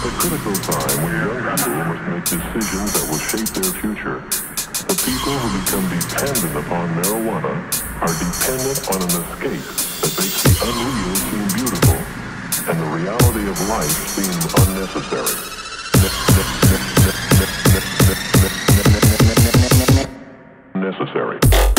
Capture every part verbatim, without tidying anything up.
A critical time when young people must make decisions that will shape their future. The people who become dependent upon marijuana are dependent on an escape that makes the unreal seem beautiful and the reality of life seem unnecessary. Necessary.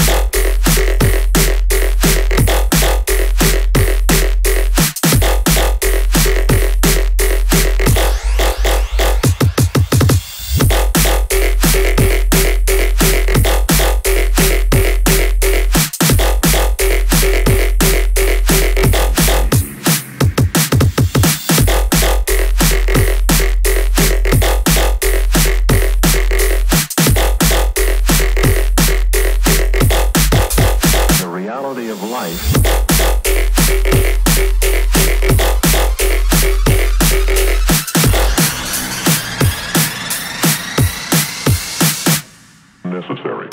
Necessary.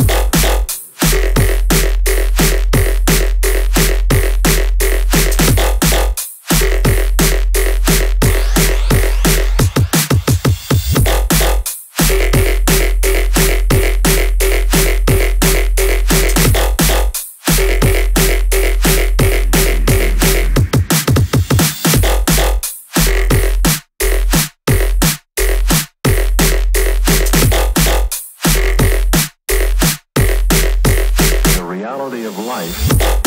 Reality of life.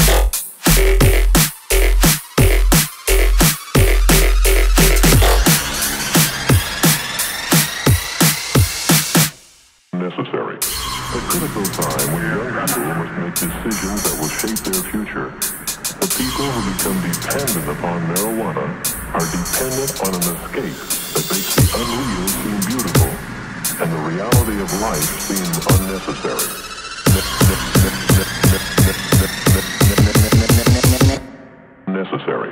Necessary. A critical time when young people must make decisions that will shape their future. The people who become dependent upon marijuana are dependent on an escape that makes the unreal seem beautiful and the reality of life seem unnecessary. Necessary.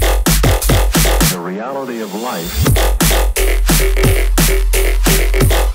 Reality of life.